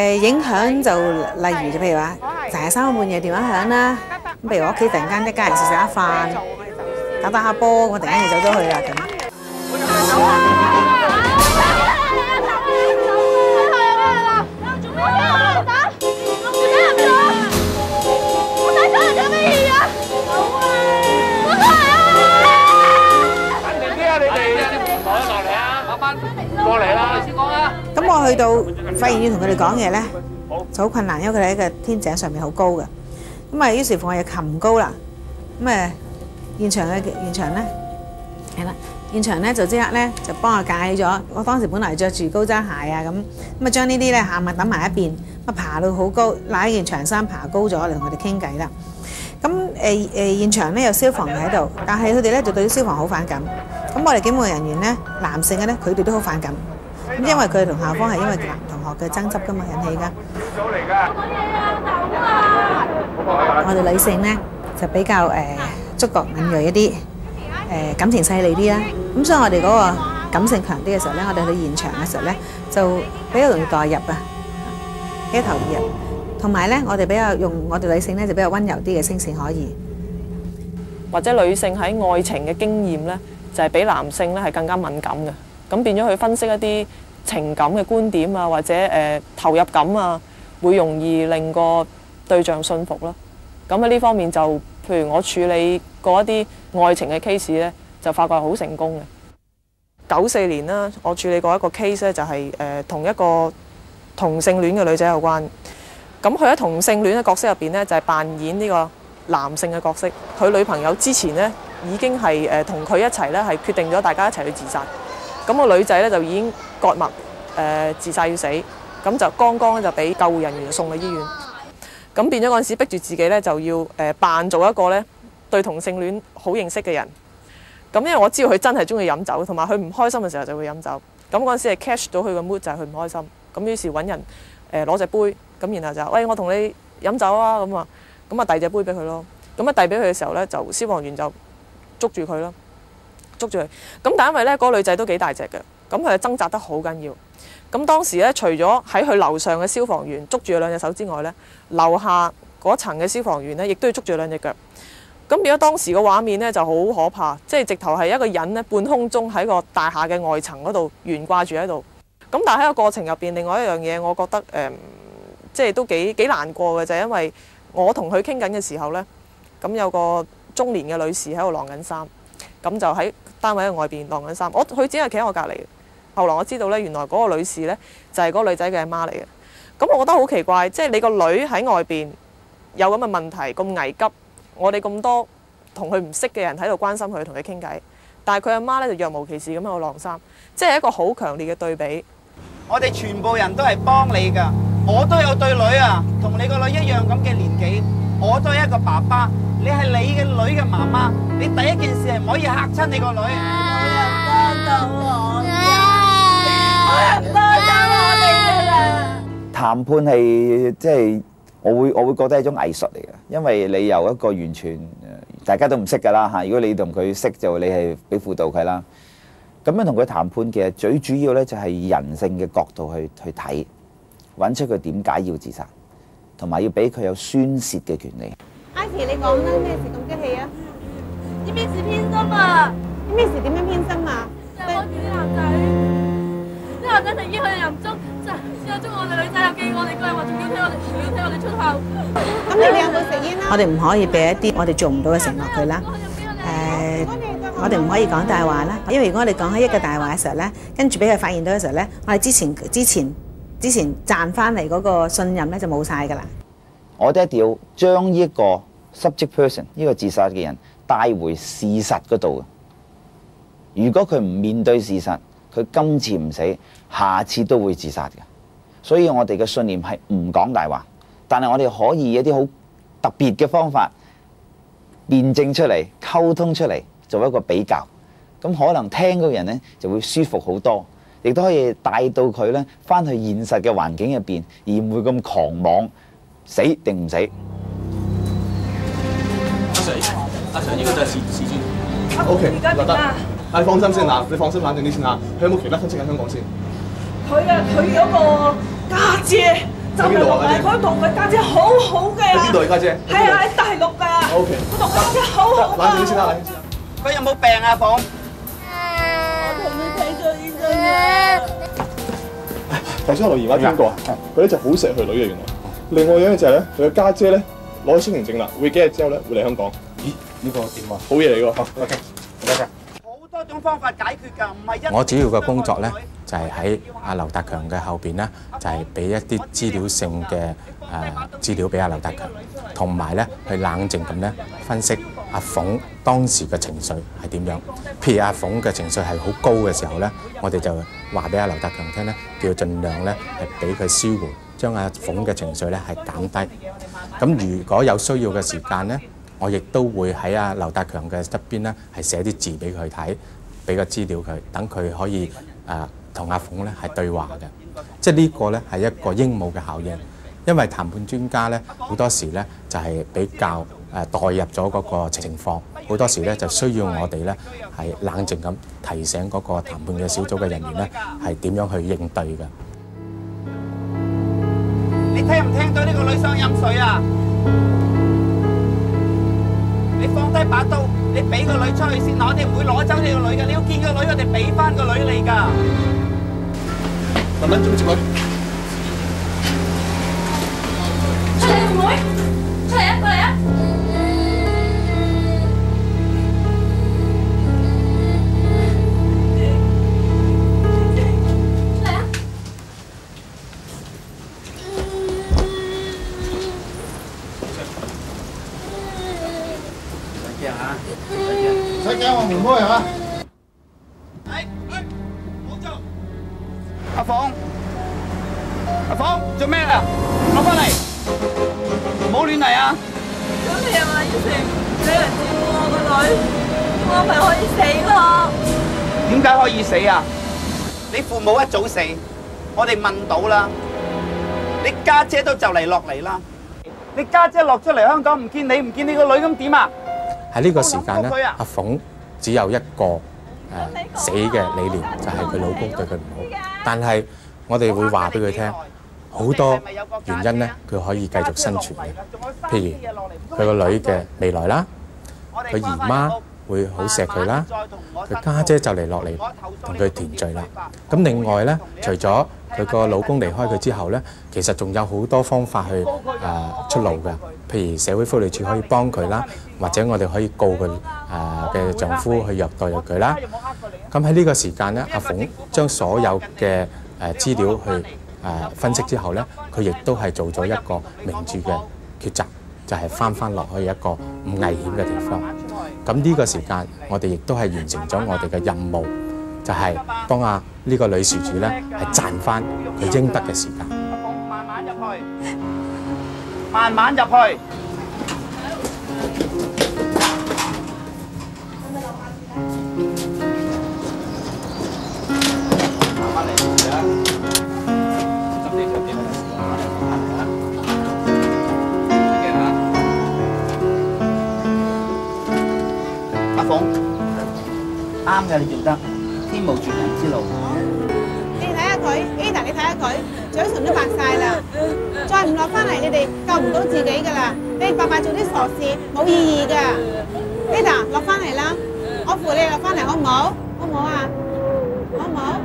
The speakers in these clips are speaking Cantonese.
影響就例如譬如話成日3更半夜電話響啦，咁譬如我屋企突然間一家人食下飯，打下波，我突然間就走咗去啦咁。 過嚟啦！先講啦。 咁我去到發現要同佢哋講嘢咧，就好困難，因為佢哋喺個天井上面好高嘅。咁啊，於是乎我又擒唔高啦。咁現場咧係啦，現場咧就即刻咧就幫我架起咗。我當時本來着住高踭鞋啊咁將呢啲咧下物揼埋一邊，爬到好高，攞一件長衫爬高咗嚟同佢哋傾偈啦。咁現場咧有消防喺度，但係佢哋咧就對啲消防好反感。咁我哋警務人員咧，男性嘅咧，佢哋都好反感。咁因為佢哋同校方係因為男同學嘅爭執㗎嘛引起㗎。我哋女性咧就比較觸覺敏鋭一啲，感情細膩啲啦。咁所以我哋嗰個感性強啲嘅時候咧，我哋去現場嘅時候咧就比較容易代入啊，比較投入。同埋咧，我哋比較用我哋女性咧就比較溫柔啲嘅聲線可以。 或者女性喺愛情嘅經驗咧，就係比男性咧係更加敏感嘅，咁變咗去分析一啲情感嘅觀點啊，或者投入感啊，會容易令個對象信服啦。咁喺呢方面就，譬如我處理過一啲愛情嘅 case 咧，就發覺係好成功嘅。94年啦，我處理過一個 case 咧，就係同一個同性戀嘅女仔有關。咁佢喺同性戀嘅角色入邊咧，就係扮演呢個男性嘅角色。佢女朋友之前咧已經係同佢一齊咧，係決定咗大家一齊去自殺。咁個女仔咧就已經割脈自殺要死，咁就剛剛咧就俾救護人員送去醫院。咁變咗嗰陣時逼住自己咧就要扮做一個咧對同性戀好認識嘅人。咁因為我知道佢真係中意飲酒，同埋佢唔開心嘅時候就會飲酒。咁嗰陣時係 catch 到佢個 mood 就係佢唔開心。咁於是揾人攞隻杯，咁然後就喂，我同你飲酒啊咁啊，咁啊遞隻杯俾佢咯。咁一遞俾佢嘅時候咧，就消防員就捉住佢咯，捉住佢。咁但因為咧嗰個女仔都幾大隻嘅，咁佢就掙扎得好緊要。咁當時咧，除咗喺佢樓上嘅消防員捉住佢兩隻手之外咧，樓下嗰層嘅消防員咧，亦都要捉住兩隻腳。咁變咗當時個畫面咧就好可怕，即係直頭係一個人咧半空中喺個大廈嘅外層嗰度懸掛住喺度。咁但係喺個過程入邊，另外一樣嘢，我覺得即係都幾難過嘅，就係因為我同佢傾緊嘅時候咧，咁有個中年嘅女士喺度晾緊衫，咁就喺單位嘅外邊晾緊衫。佢只係企喺我隔離。後來我知道咧，原來嗰個女士咧就係嗰個女仔嘅阿媽嚟嘅。咁我覺得好奇怪，即係你個女喺外邊有咁嘅問題咁危急，我哋咁多同佢唔識嘅人喺度關心佢，同佢傾偈，但係佢阿媽咧就若無其事咁喺度晾衫，即係一個好強烈嘅對比。 我哋全部人都係幫你㗎，我都有對女啊，同你個女一樣咁嘅年紀，我都係一個爸爸，你係你嘅女嘅媽媽，你第一件事係唔可以嚇親你個女。冇人幫到我㗎，冇人幫到我哋㗎啦。 談判係即係我會覺得係一種藝術嚟嘅，因為你由一個完全大家都唔識㗎啦嚇，如果你同佢識就你係俾輔導佢啦。咁樣同佢談判，其實最主要咧就係人性嘅角度去睇，揾出佢點解要自殺，同埋要俾佢有宣泄嘅權利。 Ivy，你講啦，咩事咁激氣啊？ 呢邊是偏心啊！ 呢咩事點樣偏心啊？ 就係我住啲男仔，啲男仔成日佢哋又唔捉，之後捉我哋女仔又記我哋過嚟話仲要睇我哋出口。 咁你哋有冇食煙啊？我哋唔可以俾一啲我哋做唔到嘅承諾佢啦。我哋唔可以講大話啦，因為如果我哋講起一個大話嘅時候咧，跟住俾佢發現到嘅時候咧，我哋之前賺翻嚟嗰個信任咧就冇晒㗎啦。 我哋一定要將呢一個 subject person 呢個自殺嘅人帶回事實嗰度。如果佢唔面對事實，佢今次唔死，下次都會自殺嘅。所以我哋嘅信念係唔講大話，但係我哋可以一啲好特別嘅方法辯證出嚟、溝通出嚟。做一個比較，咁可能聽嗰個人咧就會舒服好多，亦都可以帶到佢咧翻去現實嘅環境入邊，而唔會咁狂妄，死定唔死。 阿 Sir， 呢個就係事主。 OK， 得得，你放心先嗱，你放心冷靜啲先嚇。佢有冇其他親戚喺香港先？ 佢嗰個家姐就喺邊度啊？家姐佢同佢家姐好好嘅。 喺邊度啊？家姐？ 係啊，喺大陸㗎。 O K。 佢同佢家姐好好㗎。 冷靜啲先啦，冷靜啲先啦。 佢有冇病啊，鳳？ 我同佢睇咗醫生啊。 頭先我同姨媽傾過，佢咧就好錫佢女嘅原來。另外一樣嘢就係咧，佢嘅家姐咧攞咗身份證啦，會幾日之後咧會嚟香港。 咦？呢個點啊？ 好嘢嚟㗎。 好 OK，唔該晒。 好多種方法解決㗎，唔係一。 我主要嘅工作咧，就係喺阿劉達強嘅後邊咧，就係俾一啲資料性嘅資料俾阿劉達強，同埋咧去冷靜咁咧分析阿鳳當時嘅情緒係點樣。譬如阿鳳嘅情緒係好高嘅時候咧，我哋就話俾阿劉達強聽咧，叫佢盡量咧係俾佢舒緩，將阿鳳嘅情緒咧係減低。咁如果有需要嘅時間咧，我亦都會喺阿劉達強嘅側邊咧係寫啲字俾佢睇，俾個資料佢，等佢可以同阿鳳咧係對話嘅。即係呢個咧係一個鸚鵡嘅效應，因為談判專家咧好多時咧就係比較代入咗嗰個情況，好多時咧就需要我哋咧係冷靜咁提醒嗰個談判嘅小組嘅人員咧係點樣去應對嘅。 你聽唔聽到呢個女想飲水啊？你放低把刀，你俾個女出去先，我哋唔會攞走你個女㗎。你要見個女，我哋俾翻個女你㗎。 慢慢做接佢。 出嚟，妹妹，出嚟啊，過嚟啊！ 唔使驚，我唔開嚇。 好做。阿鳳，阿鳳做咩啊？攞翻嚟，唔好亂嚟啊！ 咁你又話要成俾人照顧我個女，我咪可以死咯？ 點解可以死啊？你父母一早死，我哋問到啦。你家姐都就嚟落嚟啦。你家姐落出嚟香港唔見你，唔見你個女咁點啊？ 喺呢個時間咧，阿鳳只有一個死嘅理念，就係佢老公對佢唔好。但係我哋會話俾佢聽，好多原因咧，佢可以繼續生存嘅。譬如佢個女嘅未來啦，佢姨媽會好錫佢啦，佢家姐就嚟落嚟同佢團聚啦。咁另外咧，除咗佢個老公離開佢之後咧，其實仲有好多方法去出路嘅。譬如社會福利署可以幫佢啦，或者我哋可以告佢嘅丈夫去虐待佢啦。咁喺呢個時間咧，阿鳳將所有嘅資料去分析之後咧，佢亦都係做咗一個明智嘅抉擇，就係翻落去一個唔危險嘅地方。咁呢個時間，我哋亦都係完成咗我哋嘅任務，就係幫呢個女事主咧係賺翻佢應得嘅時間。 慢慢入去，慢慢入去。阿鳳，啱嘅，你做得，天無絕人之路。 你睇下佢 ，Ada， 你睇下佢，嘴唇都白晒啦，再唔落翻嚟，你哋救唔到自己噶啦，你白白做啲傻事，冇意義噶。Ada， 落翻嚟啦，我扶你落翻嚟，好唔好？好唔好啊？好唔好？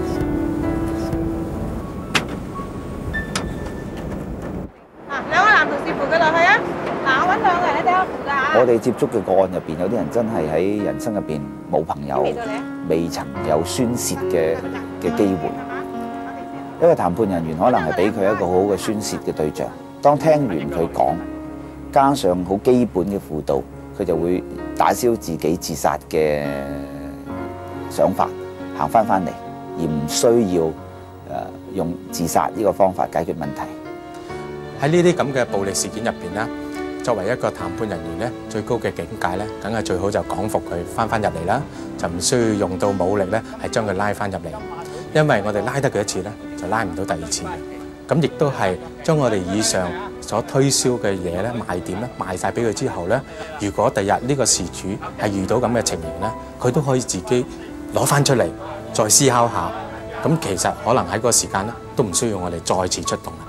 兩個男同事扶佢落去啊！嗱，我揾兩個人你睇下扶㗎嚇。 我哋接觸嘅個案入邊，有啲人真係喺人生入邊冇朋友，未曾有宣泄嘅機會。一個談判人員可能係俾佢一個好好嘅宣泄嘅對象。當聽完佢講，加上好基本嘅輔導，佢就會打消自己自殺嘅想法，行翻嚟，而唔需要用自殺呢個方法解決問題。 喺呢啲咁嘅暴力事件入邊咧，作為一個談判人員咧，最高嘅境界咧，梗係最好就講服佢翻入嚟啦，就唔需要用到武力咧，係將佢拉翻入嚟。因為我哋拉得佢一次咧，就拉唔到第二次嘅。咁亦都係將我哋以上所推銷嘅嘢咧，賣點咧，賣晒俾佢之後咧，如果第日呢個事主係遇到咁嘅情形咧，佢都可以自己攞翻出嚟，再思考下。咁其實可能喺個時間咧，都唔需要我哋再次出動啦。